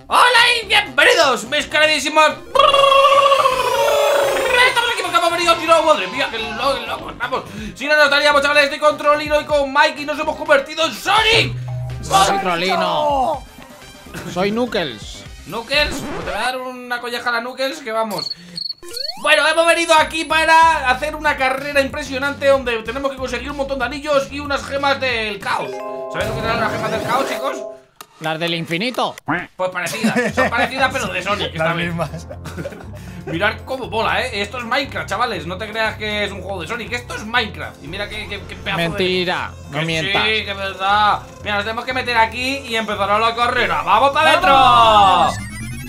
Hola y bienvenidos, mis queridísimos. Estamos aquí porque hemos venido, si no, madre mía, que loco estamos. Si no nos daríamos, chavales, estoy con Trollino y con Mikey y nos hemos convertido en Sonic. Soy Trollino. Soy Knuckles. Knuckles, pues te voy a dar una colleja a la Knuckles que vamos. Bueno, hemos venido aquí para hacer una carrera impresionante donde tenemos que conseguir un montón de anillos y unas gemas del caos. ¿Sabéis lo que eran las gemas del caos, chicos? Las del infinito. Pues parecidas, son parecidas pero de Sonic. Las mismas. Mirad cómo mola, esto es Minecraft, chavales. No te creas que es un juego de Sonic, esto es Minecraft. Y mira qué pedazo Mentira, de... no mientas. Sí, que es verdad. Mira, nos tenemos que meter aquí y empezará la carrera. ¡Vamos para adentro!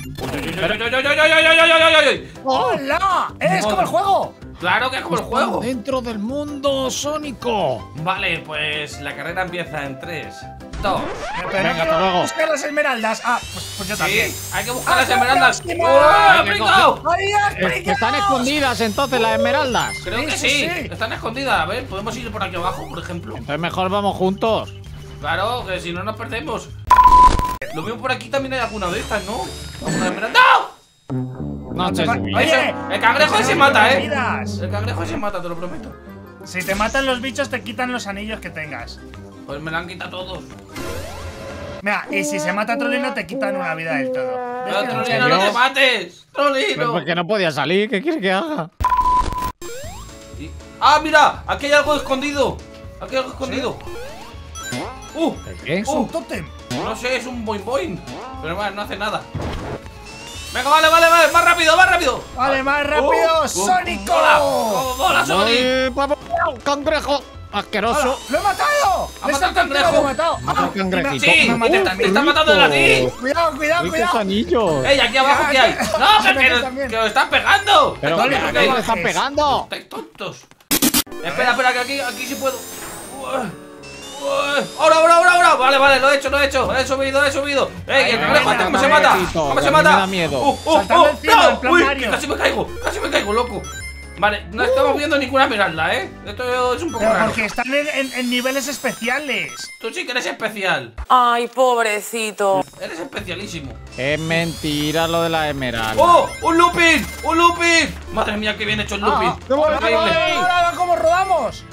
¡Hola! ¡Es como el juego! Claro que es como el juego. Dentro del mundo sónico. Vale, pues la carrera empieza en 3, 2. Pero Venga, hasta luego. buscar las esmeraldas. Ah, pues yo también. Sí, hay que buscar las esmeraldas. próxima! ¡Oh, Hay que pringao! ¡Ahí has Que están escondidas entonces las esmeraldas. Creo que Sí, sí, sí. están escondidas. A ver, podemos ir por aquí abajo, por ejemplo. Entonces mejor vamos juntos. Claro, que si no nos perdemos. Lo mismo por aquí también hay alguna de estas, ¿no? ¿Alguna esmeralda? ¡No! No sé si Oye, El cangrejo se mata, vidas. El cangrejo se mata, te lo prometo. Si te matan los bichos, te quitan los anillos que tengas. Pues me la han quitado todos. Mira, y si se mata Trollino, te quitan una vida del todo. Pero ¿Ves que Trollino, no? no te mates. Trollino. porque no podía salir. ¿Qué quieres que haga? Ah, mira, aquí hay algo escondido. Aquí hay algo escondido. ¿Qué? Es un tótem. No sé, es un boing boing. Pero bueno, no hace nada. Venga, vale, más rápido, más rápido. Vale, más rápido, Sónico. ¡Hola, Sonic! ¡Ay, papá! ¡Cangrejo! ¡Asqueroso! ¡Lo he matado! ¿Ha matado al cangrejo? ¡Lo he matado! Mata al cangrejito. Sí, me maté te también. están matando de a ti. Cuidado, cuidado, ¡Uy, qué cuidado. anillos! ¡Ey, aquí abajo qué hay! ¡No, que os están pegando! Pero Trollino, ¿a ¿qué qué le haces? están pegando? ¡Estáis tontos! Espera, que aquí sí puedo. Ahora. Vale, lo he hecho. He subido. ¡Ey, el cangrejo este cómo se mata! cangrejo, ¿Cómo se que a mí me mata? da miedo. Saltando encima, en plan ¡Uy! Mario. Casi me caigo, loco. Vale, no estamos viendo ninguna esmeralda, Esto es un poco Pero raro. porque están en niveles especiales. Tú sí que eres especial. Ay, pobrecito. Eres especialísimo. Es mentira lo de la esmeralda. ¡Oh! ¡Un looping! Madre mía, qué bien hecho el looping. Increíble. Ahora, ¿cómo rodamos?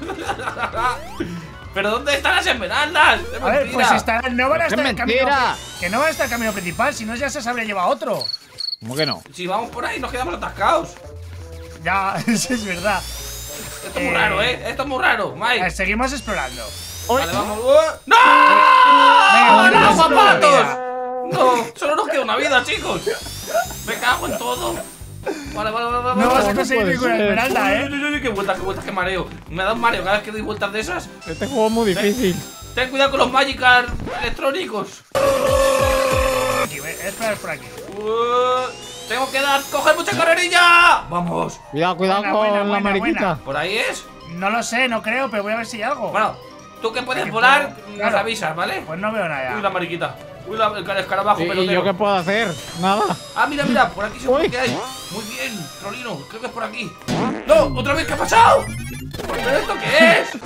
¿Pero dónde están las esmeraldas? Es A ver, mentira. pues estarán, no van a ¡Es estar en el camino. mentira! Que no van a estar en el camino principal, si no ya se habría llevado otro. ¿Cómo que no? Si vamos por ahí nos quedamos atascados. Ya, eso es verdad. Esto es muy raro, Esto es muy raro, Mike. Seguimos explorando. Vale, vamos. ¡No! Venga, ¡No, vamos, zapatos! venga. No, solo nos queda una vida, chicos. Me cago en todo. Vale. No vas a conseguir puede ninguna ser. esmeralda, Qué vueltas, qué mareo. Me da un mareo cada vez que doy vueltas de esas. Este juego es muy difícil. Ten cuidado con los Magikarp electrónicos. Aquí, espera por aquí. Tengo que coger mucha carrerilla. Vamos. Cuidado Buena, con buena, la buena, mariquita. buena. ¿Por ahí es? No lo sé, no creo, pero voy a ver si hay algo. Bueno, tú que puedes Que volar, puedo- nos claro. avisas, ¿vale? Pues no veo Uy, nada. la mariquita. Uy, el escarabajo ¿Y pelotero. yo qué puedo hacer? Nada. Ah, mira, por aquí seguro Uy. que hay. Muy bien, Trollino, creo que es por aquí. ¡No! ¿Otra vez qué ha pasado? ¿Pero esto qué es?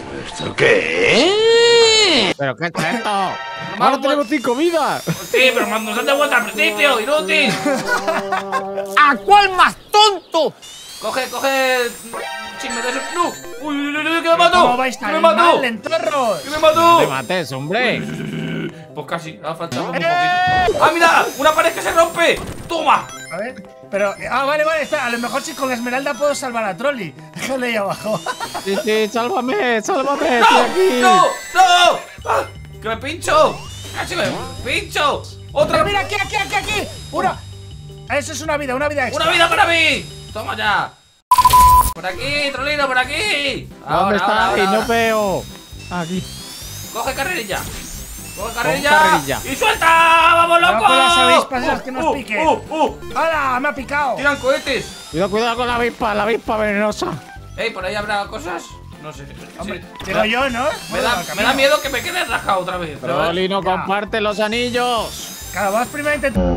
¿Pero qué es esto? Vamos, ¡Ahora tenemos 5 vidas! Sí, pero nos han de vuelta al principio, inútil. ¿A cuál más tonto? Coge. Chisme de eso. ¡No! ¡Uy, que me mató! ¿Cómo vais ¡Que me tan mató! mal, lentorros? ¡Que me mató! ¡Te mates, hombre! Pues casi, ha faltado un poquito. ¡Ah, mira! ¡Una pared que se rompe! ¡Toma! A ver, pero. Vale, espera. A lo mejor si con la esmeralda puedo salvar a Trolli. Déjale ahí abajo. Sí, sálvame, estoy ¡No! aquí. ¡No! ¡Ah! ¡Que me pincho! ¡Casi me pincho! ¡Otra! Mira, aquí. Una. Eso es una vida extra. ¡Una vida para mí! ¡Toma ya! ¡Por aquí, Trollino, por aquí! ¿Dónde está? ahora. No veo. Aquí. ¡Coge carrerilla! ¡Coge carrerilla. carrerilla! ¡Y suelta! ¡Vamos, loco! Cuidado con las avispas esas que nos piquen. ¡Uh! ¡Hala! ¡Me ha picado! ¡Tiran cohetes! Cuidado con la avispa venenosa. ¡Ey, por ahí habrá cosas! No sé. Hombre, Sí. digo yo, ¿no? Me da miedo que me quede rascado otra vez. Trollino, Ya. comparte los anillos. Claro, vas primero a intentar.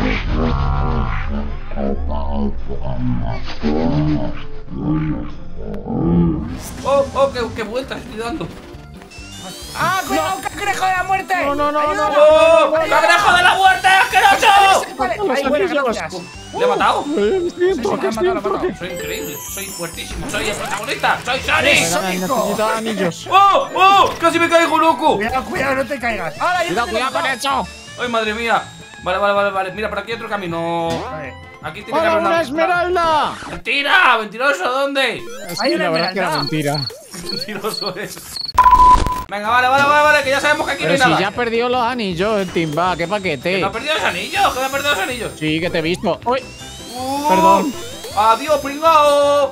¡Oh, qué vuelta estoy dando! ¡Ah, cuidado, cangrejo de la muerte! No. ¡Oh, cangrejo de la muerte asqueroso! los Ay, bueno, anillos. gracias. ¿Le he matado? Siento Sí, que sí, lo estoy han matado. Soy increíble, soy fuertísimo, soy el protagonista, soy Eres Sonic. Venga, Sónico. necesito anillos. ¡Oh! ¡Oh! ¡Casi me caigo, loco! Cuidado, cuidado, no te caigas. ¡Hala, yo Cuidado, te tengo cuidado con eso. ¡Ay, madre mía! Vale. Mira, por aquí hay otro camino. A ver. Aquí tiene que ¡Hola, haber una esmeralda! ¡Mentira! ¡Mentiroso! ¿Dónde? Hay Sí, una la verdad que era esmeralda. mentira. Mentiroso es. Venga, vale, que ya sabemos que aquí no Pero hay si nada. ya perdió los anillos el Timba, qué ¿Que paquete. no ha perdido los anillos? ¿Que no ha perdido los anillos? Sí, que te he visto. Uy, Perdón. ¡Adiós, pringao!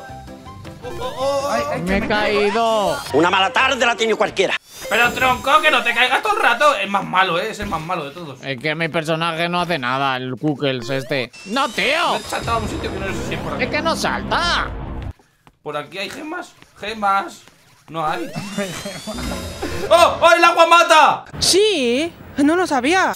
Ay, me he caído. Una mala tarde la tiene cualquiera. Pero tronco, que no te caigas todo el rato. Es más malo, es el más malo de todos. Es que mi personaje no hace nada, el Kukels este. ¡No, Me tío! he saltado a un sitio que no sé si es por aquí. ¡Es que no salta! ¿Por aquí hay gemas? ¿Gemas? No hay. ¡Oh! ¡Oh! ¡El agua mata! Sí, no lo sabía.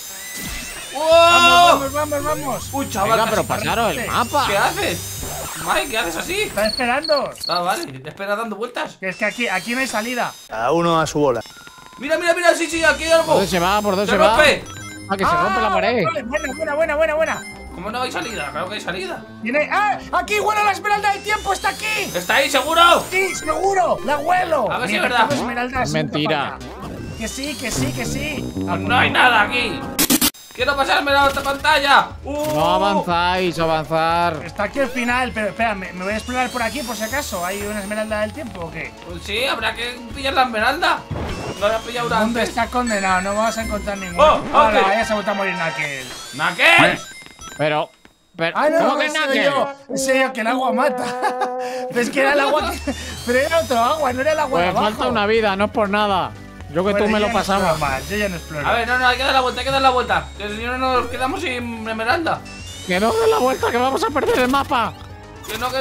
¡Oh! Vamos. ¡Uy, chaval! Venga, casi pero parece. pasaros el mapa. ¿Qué haces? Mike, ¿qué haces así? Está esperando. Ah, vale. Espera dando vueltas. Que es que aquí no hay salida. Cada uno a su bola. Mira, sí, aquí hay algo. ¿Por dónde se va? ¿Por dónde ¡Se se va? rompe! Ah, que se rompe la pared. Vale, buena. ¿Cómo no hay salida? Claro que hay salida. Viene. ¡Ah! ¡Aquí huelo la esmeralda del tiempo! ¡Está aquí! ¿Está ahí, seguro? ¡Sí, seguro! ¡La huelo! A ver si Mira, es verdad. tengo esmeraldas Es sin mentira. tapar. Que sí. Pues no hay nada aquí. Quiero pasarme a otra pantalla. No avanzáis, avanzar. Está aquí al final, pero espera, me voy a explorar por aquí por si acaso. ¿Hay una esmeralda del tiempo o qué? Pues sí, habrá que pillar la esmeralda. No la he pillado una ¿Dónde antes. está condenado? No vamos a encontrar ninguna. Oh, Hola, ok. ya se ha vuelto a morir Knuckles. ¡Naquel! Pero, ¡Ah, no! ¿cómo que ese nada? soy yo. Ese soy yo, que el agua mata. Pero es que era el agua que... Pero era otro agua, no era el agua de Pues abajo. falta una vida, no es por nada. Yo que Bueno, tú me yo lo ya no exploro pasaba. más, yo ya no exploro. A ver, no, hay que dar la vuelta, Que si no nos quedamos sin esmeralda. Que no dé la vuelta, que vamos a perder el mapa. Que no.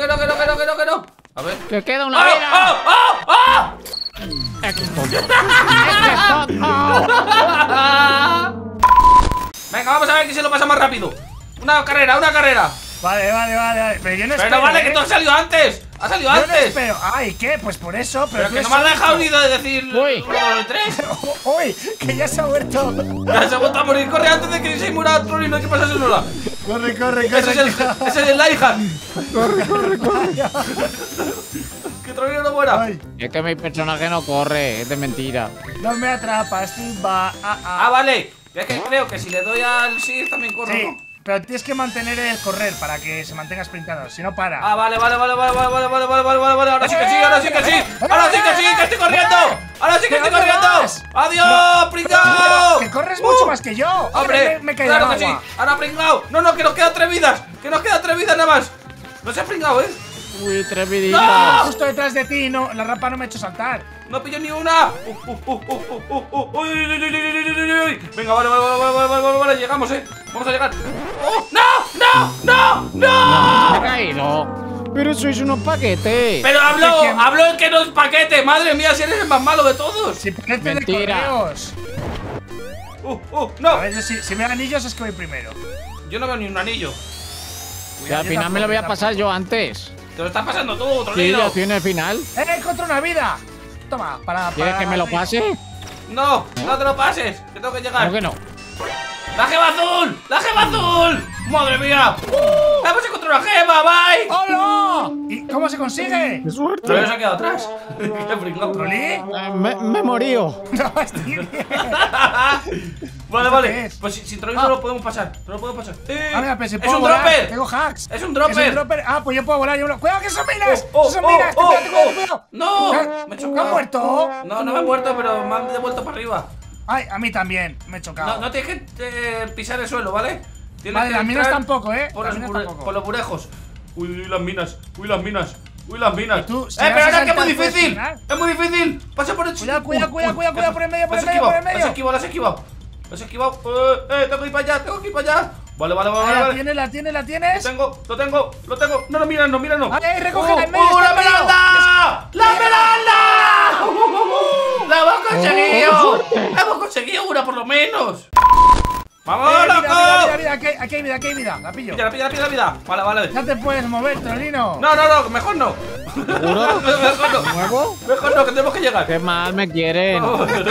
A ver. Que queda una ¡Oh, vida. oh, oh, oh! Es que es tonto. Es que es tonto. Venga, vamos a ver quién se lo pasa más rápido. Una carrera. Vale. Pero yo no espero. Pero vale, que tú has salido antes. Ha salido Yo no antes. espero. Ay, ¿qué? Pues por eso. Pero tú que eres no me has dejado sónico. ni de decir Uy. 1, 2, 3. Uy, que ya se ha muerto. Ya se ha vuelto a morir. Corre antes de que se muera Troll y no hay que pasarse sola. Corre. Ese es el Laihan. Que Troll no muera. Ay, Es que mi personaje no corre, es de mentira. no me atrapas, Timba. Ah, vale. Es que creo que si le doy al sí también corro, Sí, ¿no? pero tienes que mantener el correr para que se mantenga sprintado. Si no, para. Ah, vale. Ahora sí que sí, que estoy corriendo. Ahora sí que ¿Pero estoy dónde corriendo. vas? Adiós, pringao. Que corres mucho más que yo. Hombre, me he caído claro al que sí. agua. Ahora pringao. No, que nos quedan 3 vidas. nada más. No se ha pringao, ¿eh? Uy, 3 viditas. ¡No! Justo detrás de ti, no, la rampa no me ha hecho saltar. No pillo ni una. Uy. Venga, vale, llegamos, vamos a llegar. ¡Oh! ¡No! Me he caído. Pero sois unos paquetes. Pero ¿Quién? habló el que no es paquete. Madre mía, si eres el más malo de todos. Si paquete de Mentira. correos. No. A ver, si me dan anillos es que voy primero. Yo no veo ni un anillo. Que al yo final me lo voy a tampoco. pasar yo antes. Te lo estás pasando tú, Sí, Trollino. ya tiene el final. Encontré una vida. Toma, para. ¿Quieres que me lo pase? No te lo pases, que tengo que llegar. ¿Cómo que no? ¡La gema azul! ¡La gema azul! ¡Madre mía! ¡Hemos encontrado una gema! ¡Bye! ¡Hola! ¿Y cómo se consigue? ¡Qué suerte! Trollino se ha quedado atrás. ¡Qué pringao! ¿Trolí? Me he morido. No, estoy bien. Vale. qué es? Pues sin Trollino no lo podemos pasar. No lo podemos pasar. Ah, mira, pero si ¡Es puedo un volar. dropper! Tengo hacks. ¡Es un dropper! Es un dropper. Ah, pues yo puedo volar. ¡Cuidado, que son minas! ¡Oh! ¡Son minas! ¡Cuidado! ¡No! ¿Me Me he ¿Me ha chocado. muerto? No me he muerto, pero me han devuelto para arriba. Ay, a mí también. Me he chocado. No tienes que pisar el suelo, ¿vale? Tienes Vale, que las minas entrar tampoco, Por Las los, minas bure- tampoco. por los burejos. Uy, las minas. Uy, las minas. ¿Y tú, si pero vas a ahora que es muy saltar, puedes difícil. frenar? Es muy difícil. Pasa por el Cuidado, cuidado, por el medio, por el Las he medio, por el esquivado, medio. Las he esquivado. Tengo que ir para allá, Vale. ¿La tienes? Lo tengo. No, mira, no. Ay, recógela en medio, ¡La está en medio. esmeralda! ¡La esmeralda! ¡La hemos conseguido! ¡Oh, ¡Hemos conseguido una por lo menos! ¡Vamos, Mira, loco! mira, aquí hay vida, la pillo. Pilla. Vale. Ya te puedes mover, Trolino. No, mejor no. ¿Seguro? ¿Nuevo? Mejor no, que tenemos que llegar. Qué mal me quieren.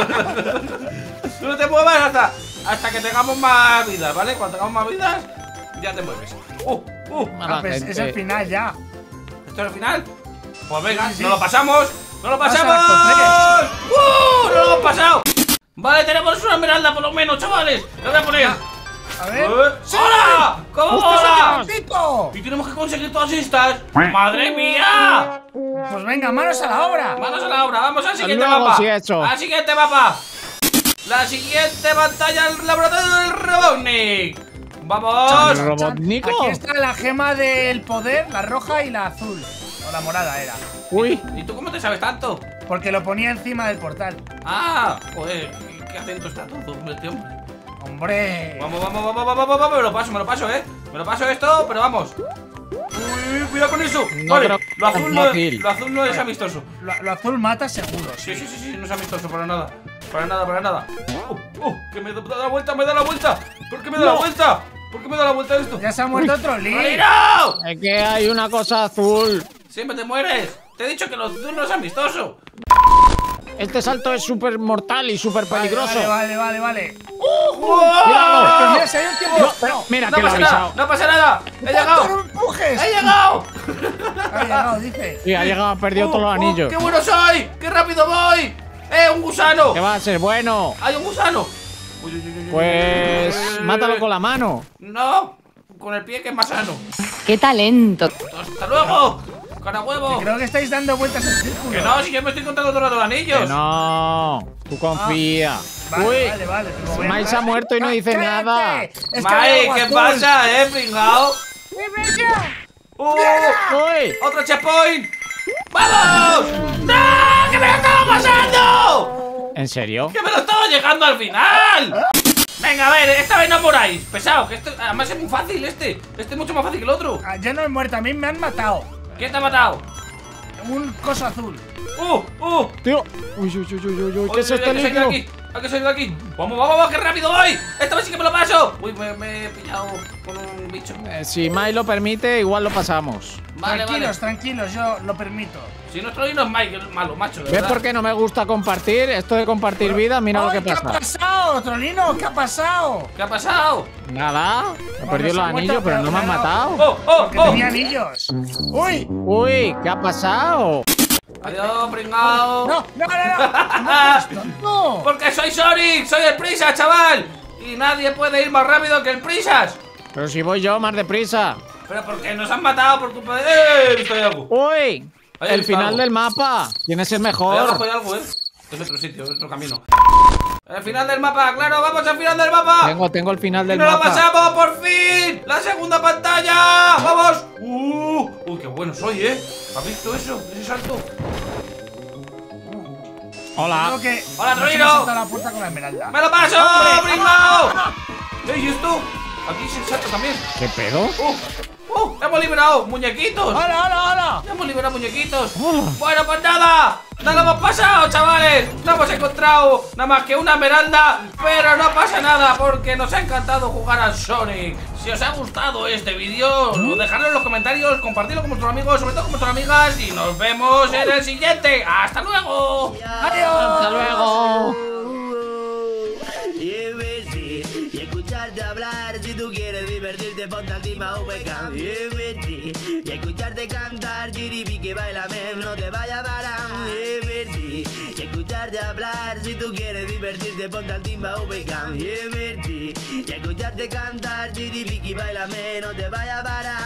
Tú no te muevas hasta que tengamos más vidas, ¿vale? Cuando tengamos más vidas, Ya te mueves. Mala Pues gente. es el final ya. ¿Esto es el final? Pues venga, Sí, sí. ¡no lo pasamos! ¡No lo Pasa pasamos! la ¡No lo hemos pasado! Vale, tenemos una esmeralda por lo menos, chavales. Lo voy a poner. A ver. ¡Hola! ¿Cómo hola? ¡Pico! Y tenemos que conseguir todas estas. ¡Madre mía! Pues venga, manos a la obra. Manos a la obra, vamos al siguiente luego, mapa. sí, hecho. Al siguiente mapa. La siguiente pantalla, el laboratorio del Robotnik. ¡Vamos! ¿El Robotnico? Aquí está la gema del poder, la roja y la azul. O la morada era. Uy, ¿Y tú cómo te sabes tanto? Porque lo ponía encima del portal. Ah, joder, qué atento está todo este hombre. ¡Hombre! Vamos, me lo paso, me lo paso esto, pero vamos. Uy, cuidado con eso. No Vale, creo lo que azul sea no, fácil. lo azul no es amistoso. Lo azul mata seguro. Sí, no es amistoso para nada. Para nada. Que me da la vuelta, ¿Por qué me da la vuelta? ¿Por qué me da la vuelta esto? Ya se ha muerto otro Lee. ¡Rolino! es que hay una cosa azul. Siempre te mueres. Te he dicho que lo azul no es amistoso. Este salto es súper mortal y súper peligroso. Vale. ¡Cuidado! Pero mira, si hay un tiempo. No, Mira No que lo he pasa nada, avisado. no pasa nada. He llegado. ¡No empujes! ¡He llegado! Ha llegado, dice. Sí, ha llegado, ha perdido todos los anillos. ¡Qué bueno soy! ¡Qué rápido voy! ¡Un gusano! ¿Qué va a ser bueno? ¡Hay un gusano! Pues mátalo con la mano. No, con el pie que es más sano. ¡Qué talento! ¡Hasta luego! ¡Cara huevo! Creo que estáis dando vueltas en círculo. Que no, si yo me estoy contando todos los anillos. Que no, tú confía. Vale. Mike se ha muerto y no dice ¡Cállate! nada. Es que Mike, hay algo ¿qué azul. pasa, pringao? Uy, ¡Otro checkpoint! ¡Vamos! ¡No! ¡Que me lo estaba pasando! ¿en serio? ¡Que me lo estaba llegando al final! Venga, a ver, esta vez no moráis. Pesado, que esto además es muy fácil este. Este es mucho más fácil que el otro. Ah, ya no he muerto, a mí me han matado. ¿Quién te ha matado? Un coso azul. Tío. Uy, ¿qué es este líquido? Hay que salir de aquí. Vamos, que rápido voy. Esta vez sí que me lo paso. Uy, me he pillado con un bicho. Si Mike lo permite, igual lo pasamos. Vale. Tranquilos, yo lo permito. Si nuestro no es Mike, el malo, macho. de ¿Ves verdad. por qué no me gusta compartir? Esto de compartir vida, mira lo que ¡Ay, ¿qué ha pasa. pasado, Trolino? ¿Qué ha pasado? ¿Qué ha pasado? Nada, he perdido se los ha muerto, anillos, pero no me han pero- matado. Porque tenía anillos. ¡Uy! Uy, ¿qué ha pasado? Adiós, pringao. ¡No! ¡No! Porque soy Sonic, soy el Prisas, chaval. Y nadie puede ir más rápido que el Prisas. Pero si voy yo más deprisa. Pero porque nos han matado por culpa de... he visto algo. Uy, Ahí el está final algo. del mapa. ¿Quién es el Ahí mejor? abajo hay algo, Es otro sitio, es otro camino. El final del mapa, claro, vamos al final del mapa. Tengo el final ¡Y del nos lo mapa. pasamos por fin! ¡La segunda pantalla! ¡Vamos! ¡Uy, qué bueno soy, ¿Has visto eso? Ese salto. Hola. Creo que Hola, nos Trolino. hemos saltado la puerta con la esmeralda. ¡Me lo paso, pringao! ¿Y esto? Aquí se salta también. ¿Qué pedo? ¡Hemos liberado muñequitos! ¡Hola! ¡Hemos liberado muñequitos! Bueno, pues nada, no lo hemos pasado, chavales. No hemos encontrado nada más que una esmeralda, pero no pasa nada porque nos ha encantado jugar al Sonic. Si os ha gustado este vídeo, dejadlo en los comentarios, compartidlo con vuestros amigos, sobre todo con vuestras amigas, y nos vemos en el siguiente. ¡Hasta luego! Hasta luego. Y escucharte hablar, si tú quieres divertirte, ponte al Team AVK. Y escucharte cantar, Chiripi que bailame, no te vaya a parar. Y escucharte hablar, si tú quieres divertirte, ponte al Team AVK. Y escucharte cantar, Chiripi que bailame, no te vaya a parar.